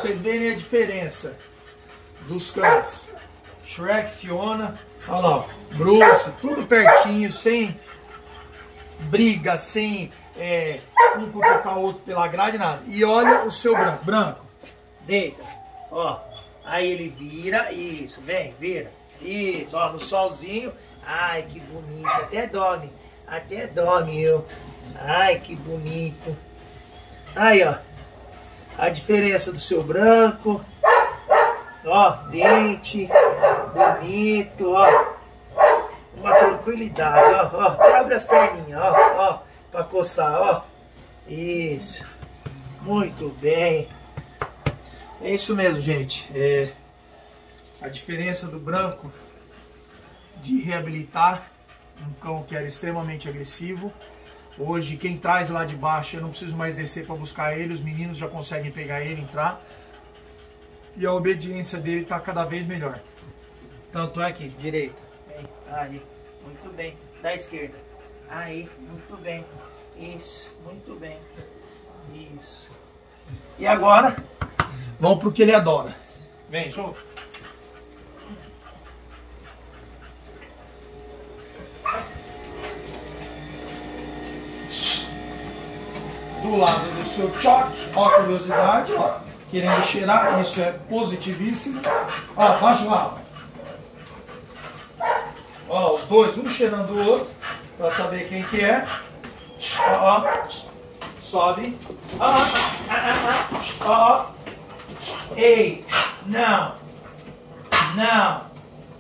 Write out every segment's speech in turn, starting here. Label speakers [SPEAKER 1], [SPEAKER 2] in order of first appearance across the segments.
[SPEAKER 1] vocês verem a diferença dos cães. Shrek, Fiona, olha lá, Bruce, tudo pertinho, sem briga, sem um cutucar o outro pela grade, nada. E olha o seu branco. Branco, deita, ó. Aí ele vira, isso, vem, vira. Isso, ó, no solzinho. Ai, que bonito, até dorme, eu. Ai, que bonito. Aí, ó, a diferença do seu branco. Ó, dente, bonito, ó. Uma tranquilidade, ó. Abre as perninhas, ó, pra coçar, ó. Isso. Muito bem. É isso mesmo, gente. A diferença do branco de reabilitar um cão que era extremamente agressivo. Hoje, quem traz lá de baixo, eu não preciso mais descer para buscar ele. Os meninos já conseguem pegar ele, entrar. E a obediência dele está cada vez melhor. Tanto é que, direita, vem, aí, muito bem, da esquerda, aí, muito bem, isso, muito bem, isso. E agora, vamos pro que ele adora. Vem, jogo. Do lado do seu choque, ó a curiosidade, ó. Querendo cheirar, isso é positivíssimo. Ó, baixa o rabo. Ó, os dois, um cheirando o outro, para saber quem que é. Ó, sobe. Ó. Ei, não. Não.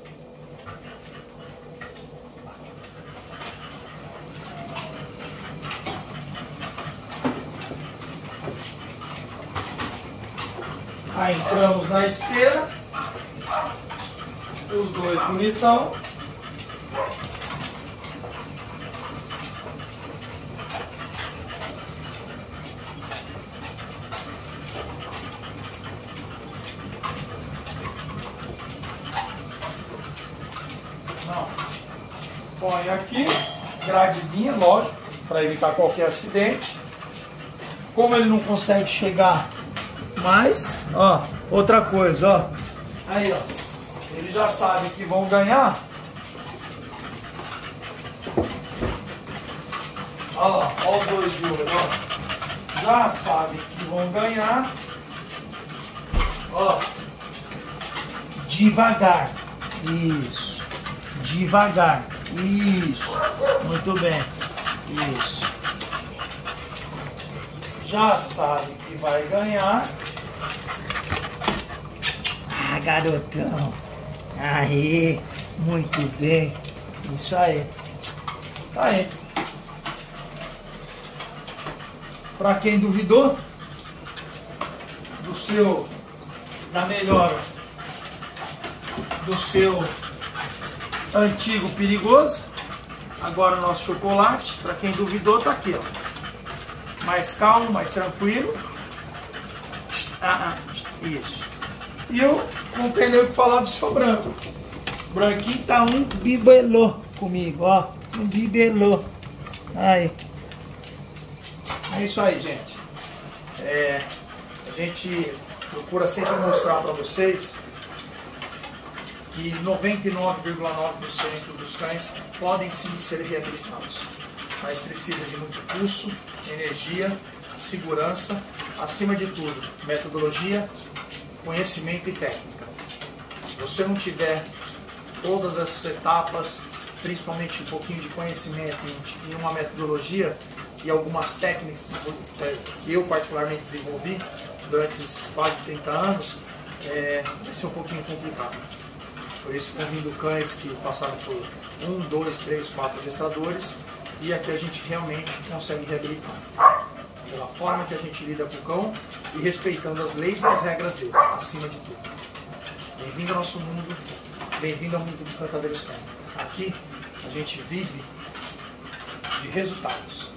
[SPEAKER 1] Aí entramos na esteira, os dois bonitão. Não. Põe aqui, gradezinha, lógico, para evitar qualquer acidente. Como ele não consegue chegar mais, ó, outra coisa, ó, aí, ó, ele já sabe que vão ganhar, ó lá, ó os dois de olho, ó, já sabe que vão ganhar, ó, devagar, isso, devagar, isso, muito bem, isso, já sabe que vai ganhar. Ah, garotão. Aí, muito bem. Isso aí. Aí. Para quem duvidou da melhora do seu antigo perigoso, agora o nosso chocolate, para quem duvidou, tá aqui, ó. Mais calmo, mais tranquilo. Isso. E eu não tenho nem o que falar do seu branco. O branquinho tá um bibelô comigo, ó. Um bibelô. Aí. É isso aí, gente. A gente procura sempre mostrar para vocês que 99,9% dos cães podem sim ser reabilitados. Mas precisa de muito pulso, energia, segurança, acima de tudo, metodologia, conhecimento e técnica. Se você não tiver todas essas etapas, principalmente um pouquinho de conhecimento e uma metodologia e algumas técnicas que eu particularmente desenvolvi durante esses quase 30 anos, vai ser um pouquinho complicado. Por isso convido cães que passaram por 1, 2, 3, 4 adestradores, e aqui a gente realmente consegue reabilitar. Pela forma que a gente lida com o cão e respeitando as leis e as regras deles, acima de tudo. Bem-vindo ao nosso mundo, bem-vindo ao mundo do Encantadeiros Canino. Aqui a gente vive de resultados.